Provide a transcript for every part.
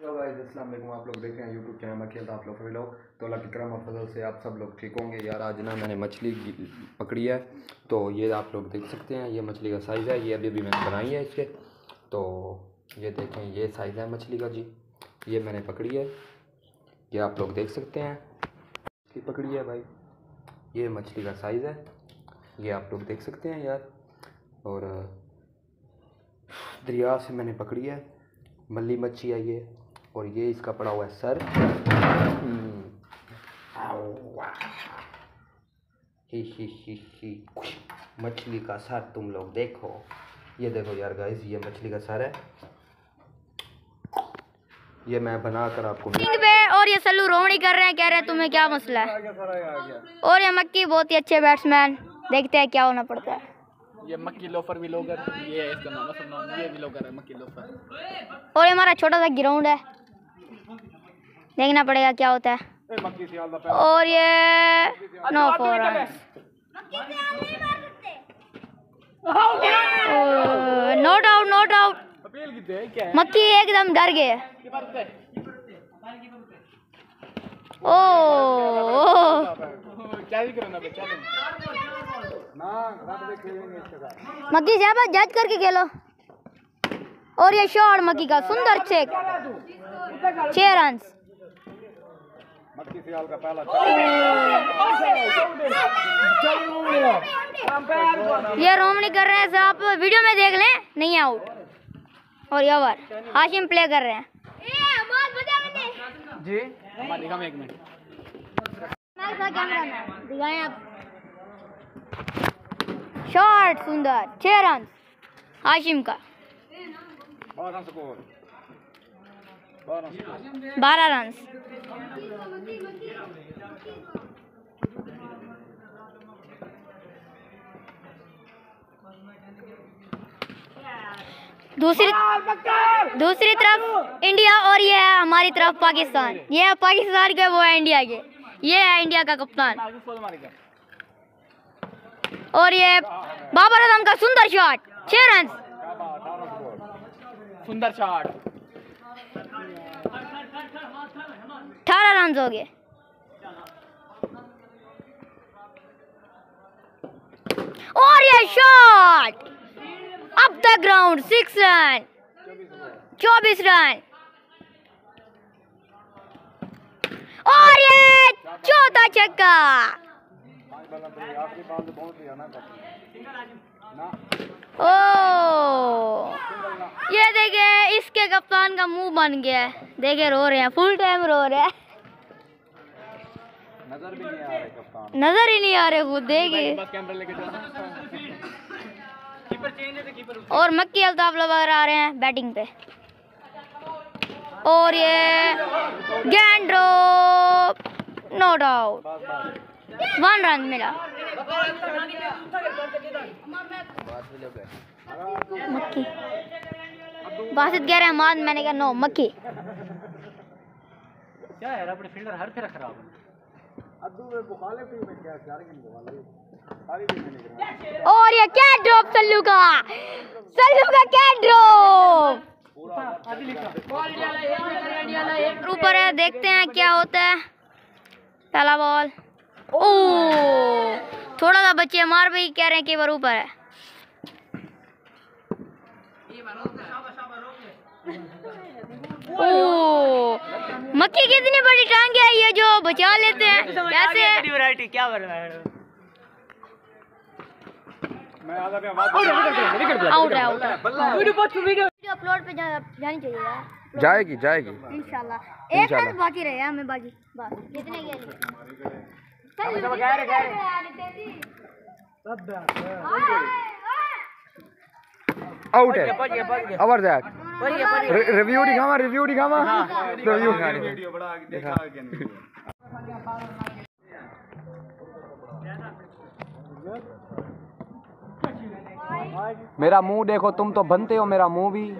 Hello guys, अस्सलाम वालेकुम। आप लोग देख रहे हैं यूट्यूब चैनल में खेलता आप लोग सभी लोग। तो अल्लाह की करम और फजल से आप सब लोग ठीक होंगे। यार आज ना मैंने मछली पकड़ी है, तो ये आप लोग देख सकते हैं। ये मछली का साइज़ है, ये अभी मैंने बनाई है इसके। तो ये देखें, ये साइज़ है मछली का जी। ये मैंने पकड़ी है, ये आप लोग देख सकते हैं। ये पकड़ी है भाई, ये मछली का साइज़ है, ये आप लोग देख सकते हैं यार। और दरिया से मैंने पकड़ी है, मल्ली मच्छी है ये। और ये इसका पड़ा हुआ है सर। ही मछली का सर तुम लोग देखो, ये देखो यार गाइस, ये मछली का सर है। ये मैं बनाकर आपको और ये सल्लू रोहनी कर रहे हैं, कह रहे हैं तुम्हें क्या मसला है। और ये मक्की बहुत ही अच्छे बैट्समैन, देखते हैं क्या होना पड़ता है। ये मक्की लोफर भी लोगर, ये है इसका नाम, असल नाम ये भी लोगर है, मक्की लोफर। और ये हमारा छोटा सा ग्राउंड है, देखना पड़ेगा क्या होता है। और ये no four not out, not out. मक्की एकदम डर गए। मक्की ज्यादा जज करके खेलो। और ये शॉट मक्की का सुंदर चेक, 6 रन। ये रोमनी कर रहे हैं, सर आप वीडियो में देख लें, नहीं आउट। और यावर हाशिम प्ले कर रहे हैं जी। दिखाएं एक मिनट, दिखाएं आप। शॉट सुंदर, 6 रन हाशिम का, 12 रन। दूसरी तरफ इंडिया और ये है हमारी तरफ पाकिस्तान। ये है पाकिस्तान के, वो है इंडिया के। ये है इंडिया का कप्तान। और ये बाबर आजम का सुंदर शॉट, 6 रन। सुंदर शॉट, 18 रन हो गए। और ये shot up the ground, 6 run, 24 run. और ये चौथा छक्का। ओ ये देखिए, इसके कप्तान का मुंह बन गया है। देखिए रो रहे हैं, फुल टाइम रो रहे हैं, नजर ही नहीं आ रहे खुद। देखिए और मक्की अल्ताफ वगैरह आ रहे हैं बैटिंग पे। और ये गैंड्रो नॉट आउट, 1 रन मिला। मक्की बासित कह रहे हैं मान, मैंने कहा नो मक्की। क्या है अपने फील्डर हर तरह खराब है। और ये क्या ड्रॉप सल्लू का, क्या ड्रॉप ऊपर है। देखते हैं क्या होता है। पहला बॉल, ओ थोड़ा सा बच्चे मार भी कह रहे हैं कि वो ऊपर है। ओ मक्की की इतनी बड़ी टांग है ये जो बचा लेते हैं, कैसे? क्या कर रहा है? आउट है, आउट है। वीडियो अपलोड पे जानी चाहिए यार। जाएगी इंशाल्लाह। एक रन बाकी रहे हमें, बाकी बस कितने के आउट है। ओवर दैट रिव्यू दिखावा, रिव्यू मेरा मुंह देखो, तुम तो बनते हो मेरा मुंह भी।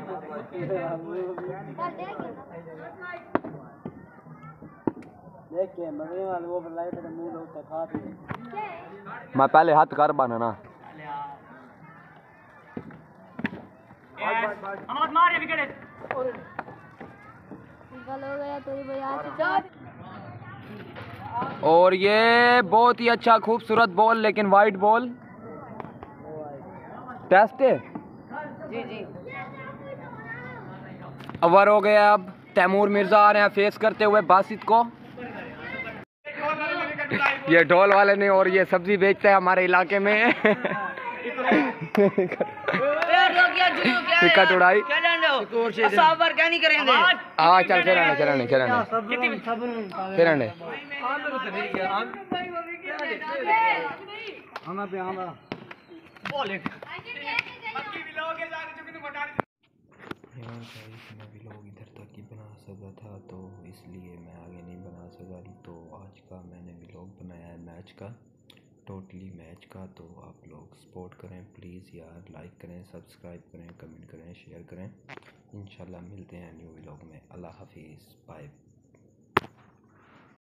मैं पहले हाथ कर बना ना। कल हो गया तो भाई आ चुका। और ये बहुत ही अच्छा खूबसूरत बॉल, लेकिन वाइट बॉल टेस्ट है जी ओवर हो गया। अब तैमूर मिर्जा आ रहे हैं फेस करते हुए बासित को। ये ढोल वाले ने, और ये सब्जी बेचते हैं हमारे इलाके में। टिकट उड़ाई। क्या नहीं करेंगे। हाँ चल चरण मैं व्लॉग इधर तक ही बना सका था, तो इसलिए मैं आगे नहीं बना सका। तो आज का मैंने व्लॉग बनाया है मैच का, टोटली मैच का। तो आप लोग सपोर्ट करें प्लीज़ यार, लाइक करें, सब्सक्राइब करें, कमेंट करें, शेयर करें। इंशाल्लाह मिलते हैं न्यू व्लॉग में। अल्लाह हाफिज़, बाय।